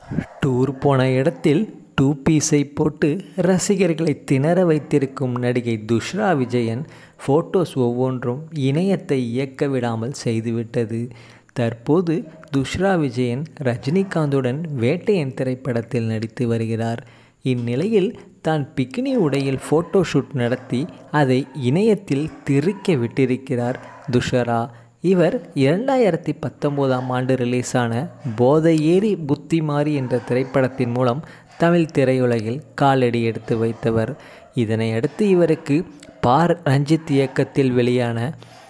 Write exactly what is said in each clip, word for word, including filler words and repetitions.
Tour போன இடத்தில் two பீஸை போட்டு ரசிகர்களை திணற வைத்திருக்கும் நடிகை துஷ்ரா விஜயன் ஃபோட்டோஸ் ஒவ்வொன்றும் இணையத்தை இயக்க விடாமல் செய்துவிட்டது. தற்போது துஷ்ரா விஜயன் ரஜினிகாந்துடன் வேட்டையன் திரைப்படத்தில் நடித்து வருகிறார். இந்நிலையில் தான் பிக்கினி உடையில் ஃபோட்டோ ஷூட் நடத்தி அதை இணையத்தில் திரிக்க விட்டிருக்கிறார் துஷரா. இவர் இரண்டாயிரத்தி பத்தொம்போதாம் ஆண்டு ரிலீஸான போதையேறி புத்தி மாறி என்ற திரைப்படத்தின் மூலம் தமிழ் திரையுலகில் காலடி எடுத்து வைத்தவர். இதனை அடுத்து இவருக்கு பார் ரஞ்சித் இயக்கத்தில் வெளியான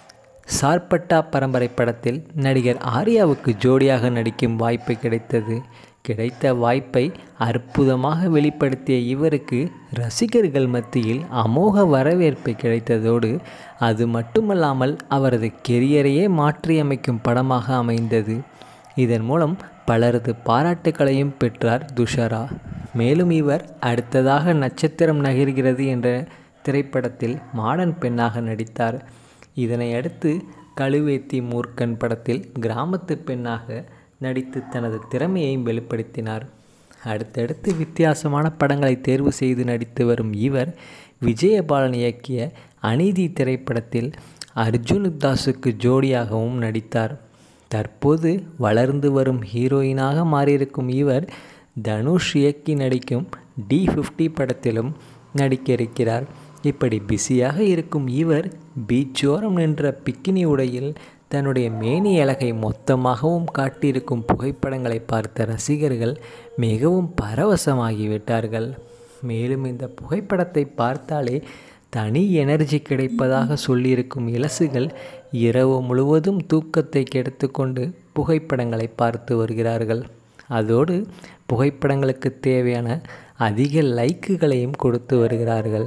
சார்பட்டா பரம்பரை படத்தில் நடிகர் ஆர்யாவுக்கு ஜோடியாக நடிக்கும் வாய்ப்பு கிடைத்தது. கிடைத்த வாய்ப்பை அற்புதமாக வெளிப்படுத்திய இவருக்கு ரசிகர்கள் மத்தியில் அமோக வரவேற்பு கிடைத்ததோடு அது மட்டுமல்லாமல் அவரது கெரியரையே மாற்றியமைக்கும் படமாக அமைந்தது. இதன் மூலம் பலரது பாராட்டுக்களையும் பெற்றார் துஷரா. மேலும் இவர் அடுத்ததாக நட்சத்திரம் நகர்கிறது என்ற திரைப்படத்தில் மாடர்ன் பெண்ணாக நடித்தார். இதனை அடுத்து கழுவேத்தி மூர்க்கன் படத்தில் கிராமத்து பெண்ணாக நடித்து தனது திறமையை வெளிப்படுத்தினார். அடுத்தடுத்து வித்தியாசமான படங்களை தேர்வு செய்து நடித்து வரும் இவர் விஜயபாலன் இயக்கிய அநீதி திரைப்படத்தில் அர்ஜுன் தாஸுக்கு ஜோடியாகவும் நடித்தார். தற்போது வளர்ந்து வரும் ஹீரோயினாக மாறியிருக்கும் இவர் தனுஷ் இயக்கி நடிக்கும் டி ஃபிஃப்டி படத்திலும் நடிக்க இருக்கிறார். இப்படி பிஸியாக இருக்கும் இவர் பீச்சோரம் நின்ற பிக்கினி உடையில் தன்னுடைய மேனி அழகை மொத்தமாகவும் காட்டியிருக்கும் புகைப்படங்களை பார்த்த ரசிகர்கள் மிகவும் பரவசமாகிவிட்டார்கள். மேலும் இந்த புகைப்படத்தை பார்த்தாலே தனி எனர்ஜி கிடைப்பதாக சொல்லியிருக்கும் இளசுகள் இரவு முழுவதும் தூக்கத்தை கெடுத்துக்கொண்டு புகைப்படங்களை பார்த்து வருகிறார்கள். அதோடு புகைப்படங்களுக்கு தேவையான அதிக லைக்குகளையும் கொடுத்து வருகிறார்கள்.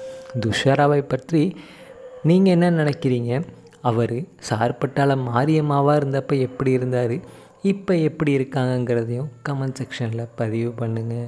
துஷராவை பற்றி நீங்கள் என்ன நினைக்கிறீங்க? அவர் சார்பட்டால மாரியம்மாவாக இருந்தப்போ எப்படி இருந்தார், இப்போ எப்படி இருக்காங்கங்கிறதையும் கமெண்ட் செக்ஷனில் பதிவு பண்ணுங்கள்.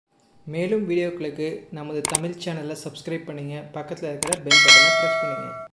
மேலும் வீடியோக்களுக்கு நமது தமிழ் சேனலை சப்ஸ்கிரைப் பண்ணுங்கள். பக்கத்தில் இருக்கிற பெல் பட்டனை ப்ரெஸ் பண்ணுங்கள்.